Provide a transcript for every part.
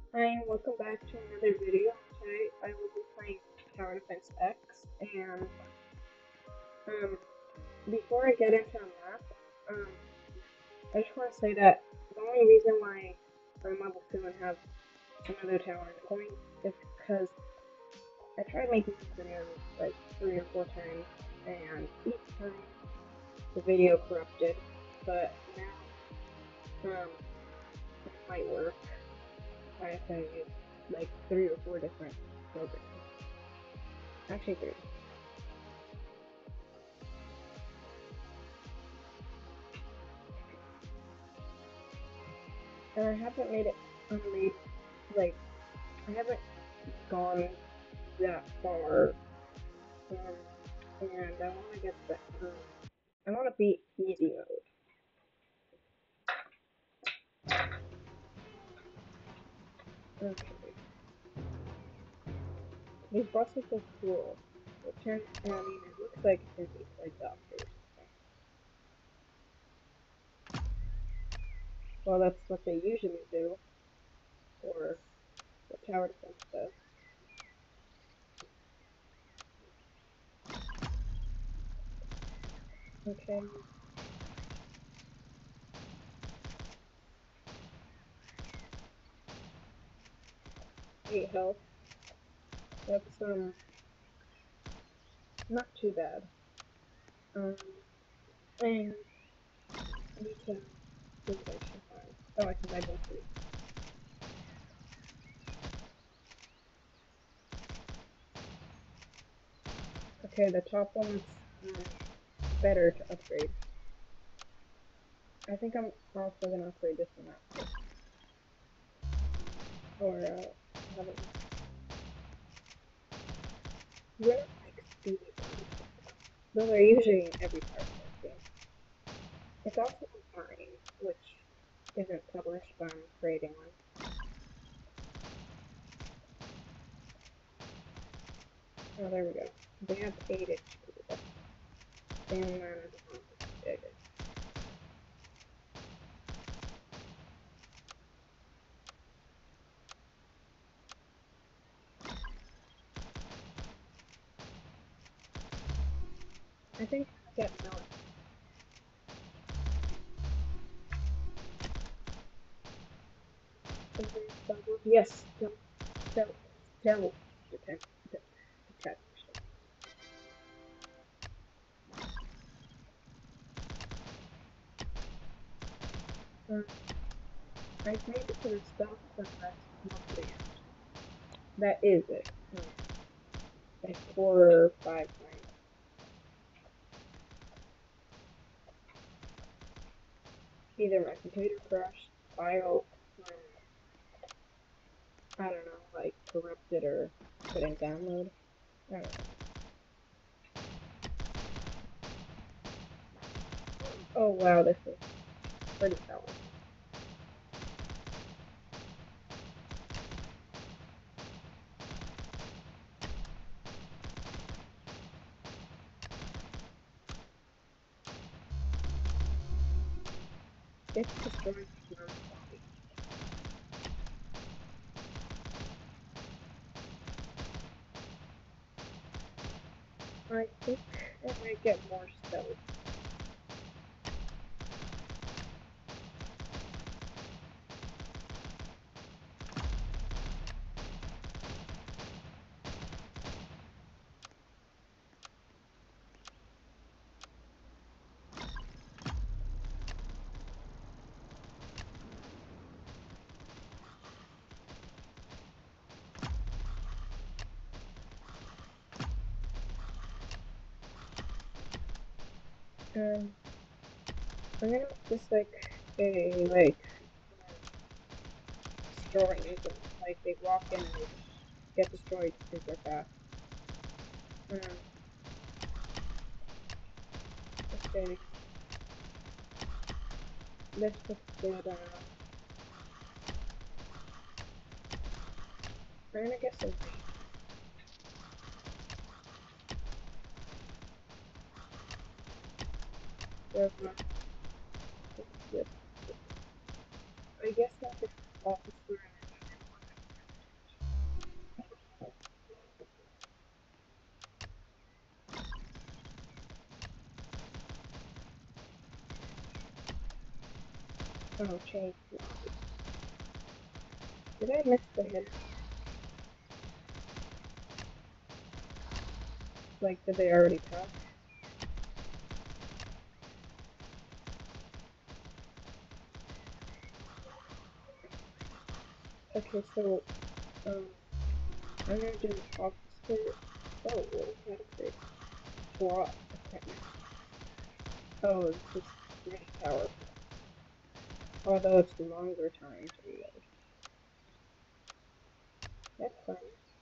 Hi, and welcome back to another video. Today I will be playing Tower Defense X, and um, before I get into the map, um, I just want to say that the only reason why I'm level 2 and have another tower in point is because I tried making this video like 3 or 4 times, and each time the video corrupted, but now it might work. I have to use like 3 or 4 different programs. Actually, three. And I haven't made like I haven't gone that far, um, and I want to get that. I want to beat easy mode. Okay, these bosses look cool. I mean, it looks like it's gonna be like doctors. Well, that's what they usually do, or what tower defense does. Okay. 8 health. That's not too bad. Um, and I need to see what I should buy. Oh, I can buy both of these. Okay, the top one looks better to upgrade. I think I'm also gonna upgrade this one after. Or, have it. We're not like speedy boosts. Those are usually in every Power Stars game. It's also in mine, which isn't published, but I'm creating one. Oh, there we go. They have 8 HP. That's the same amount as the one I did. I think I get Melon. Yes, tell detect. Um, I've made it to the stealth, but that's not the end. That is it. Like 4 or 5 times. Either my computer crashed, file, I don't know, like corrupted or couldn't download. I don't know. Oh wow, this is pretty powerful. It's destroying my body. I think I might get more stealth. Um, I'm gonna make this like a destroying agent. Like they walk in and they just get destroyed super fast. Um, okay, this looks good. I'm gonna get some. So, this, I guess that's the officer. Oh, change lobby. Did I miss the hit? Like, did they already pass? Okay, so, I'm gonna do an officer. Oh, what is that upgrade? SWAT equipment. Oh, this is really powerful. Although it's a longer time to reload. That's fine.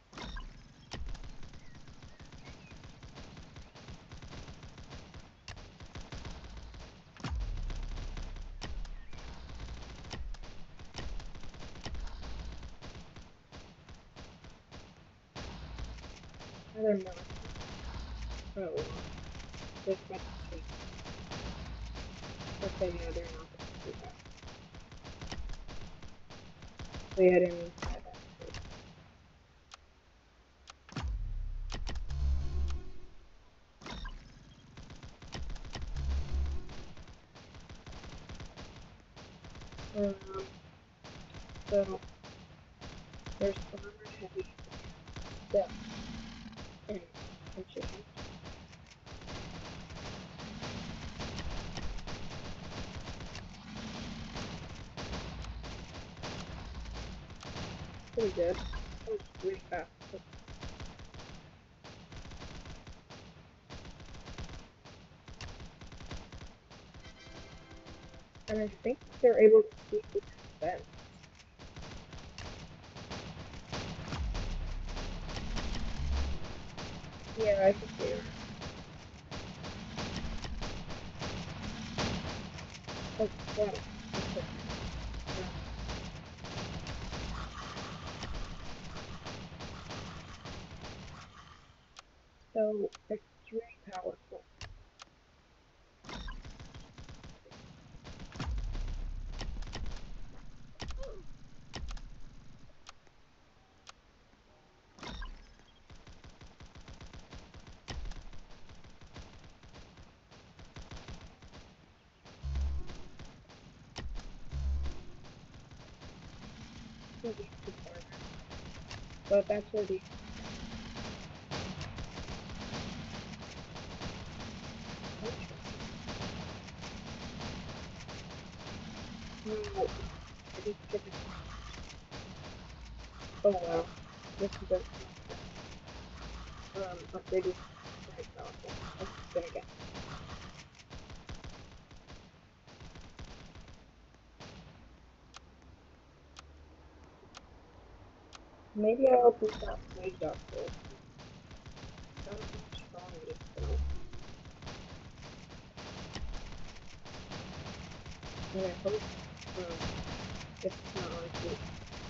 Another military. Oh, wow. This might be. Okay, yeah, they're not going to do that. Wait, I didn't mean to buy that. So there's armored heavy, stealth, and punching. Pretty good. That was really fast. And I think they're able to see the defense. Yeah, I think they are. Oh, wow. Okay. So it's really powerful. Maybe too far. But that's where the no, I didn't get it. Oh wow. This is a upgraded right powerful. I'm gonna get. Maybe I'll beat that plague doctor. I don't know how strong it is though. And I hope it's not like it.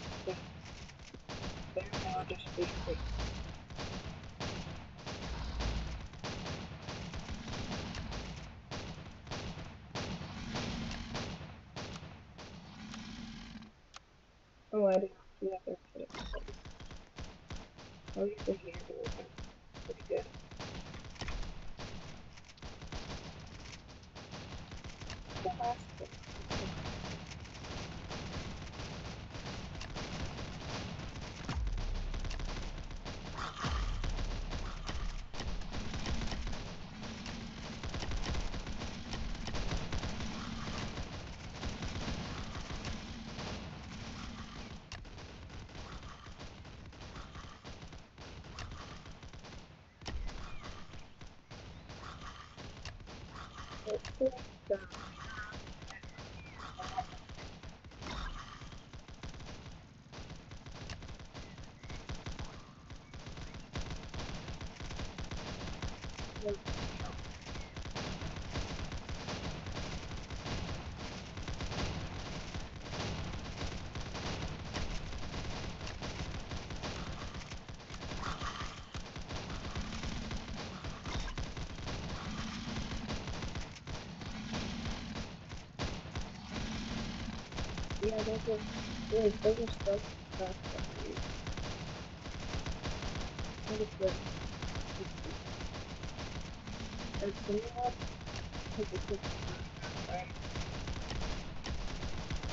Then I'll just be free. Oh, I did not see that there was it. At least they handled it pretty good. The last thing. Hopefully, the yeah, those are stuff that kind of good. And some of that, because it's just right.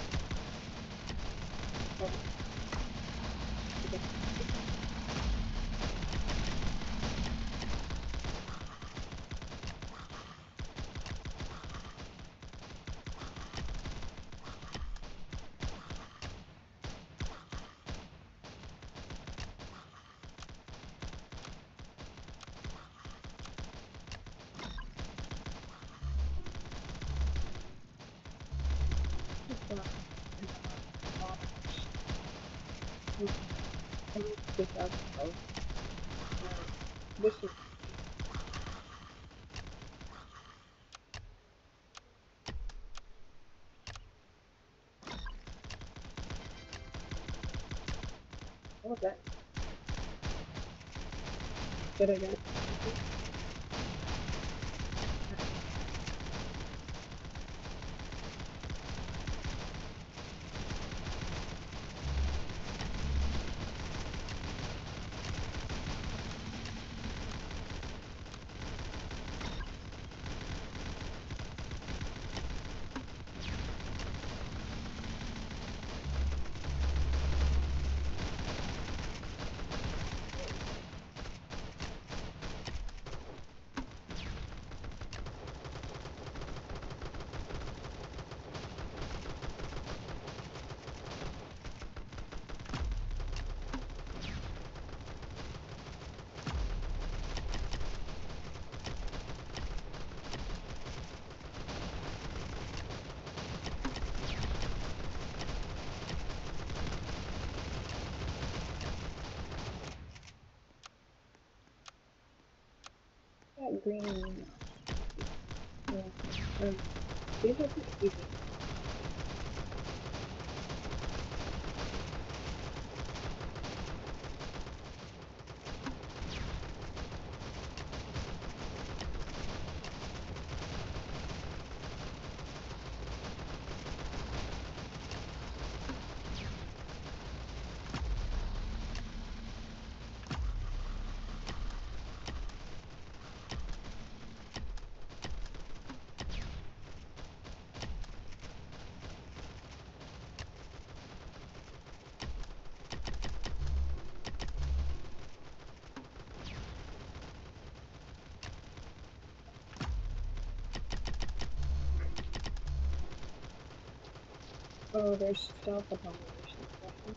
This is what was that? Did I get it? That green. Yeah. These are pretty easy. Oh, there's stealth abominations.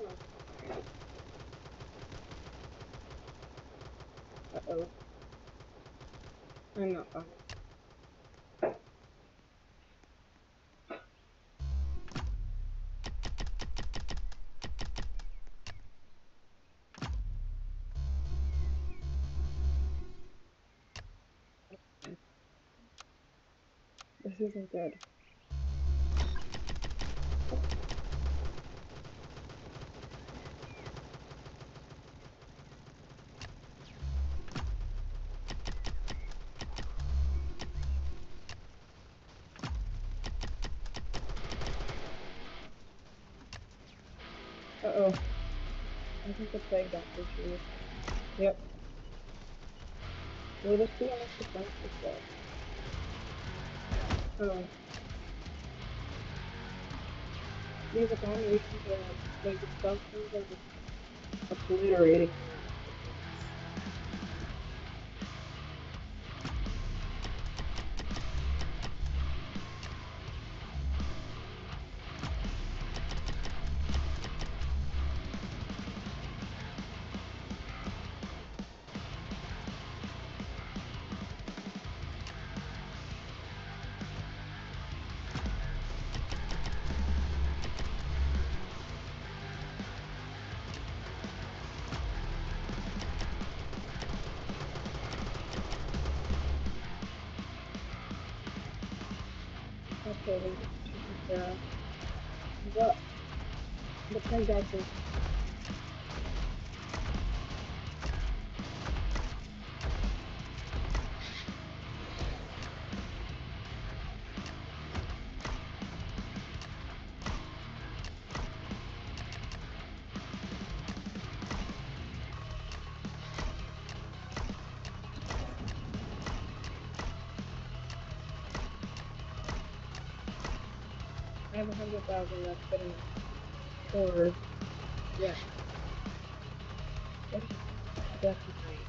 Uh-oh. I'm not fine. This isn't good. Uh-oh. I think the plague doctor's here. Yep. Will this be enough to finish this though? Oh. These abominations are like the stealth things are just obliterating. Okay, the plague doctor. I have 100,000 left, but in horror. Yeah. It's definitely.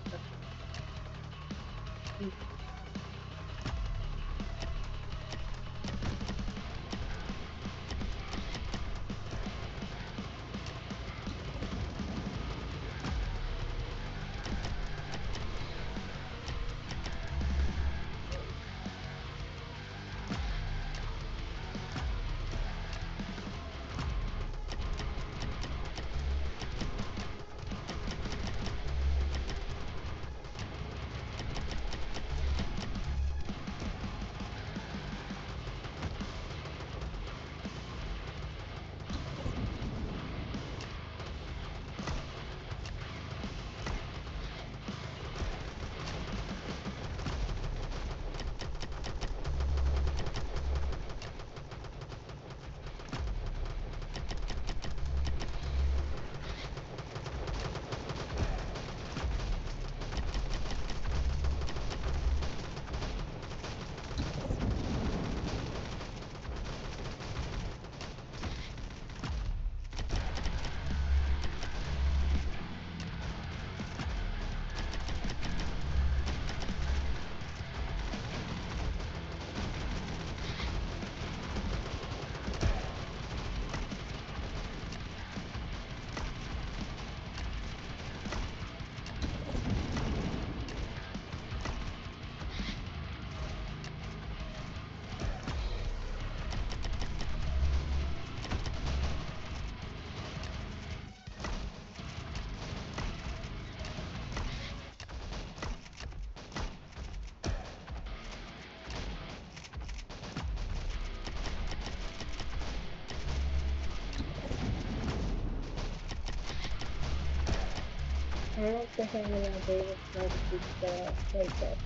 I don't think I'm gonna be able to try to keep the lights up.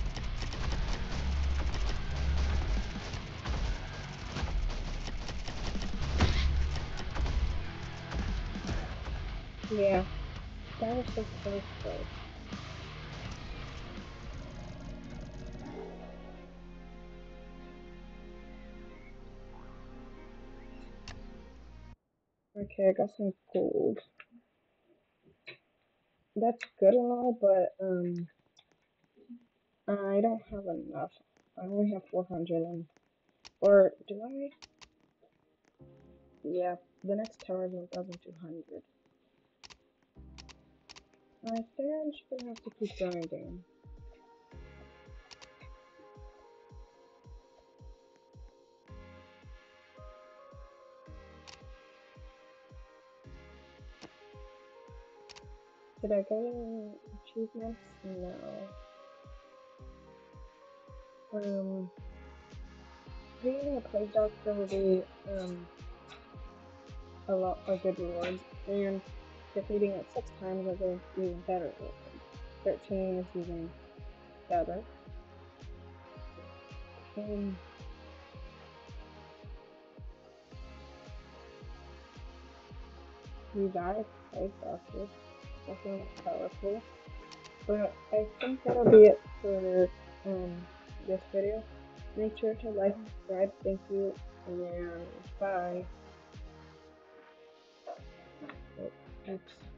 Yeah, that was so close though. Okay, I got some gold. That's good and all, but I don't have enough. I only have 400 and or do I? Yeah, the next tower is 1,200. I think I'm just gonna have to keep grinding. Did I get any achievements? No. Being a plague doctor will be a lot of good rewards, and defeating it 6 times will be even better rewards. 13 is even better. Revive plague doctor, definitely powerful. But I think that'll be it for this video. Make sure to like and subscribe. Thank you, and bye. Oh, oops.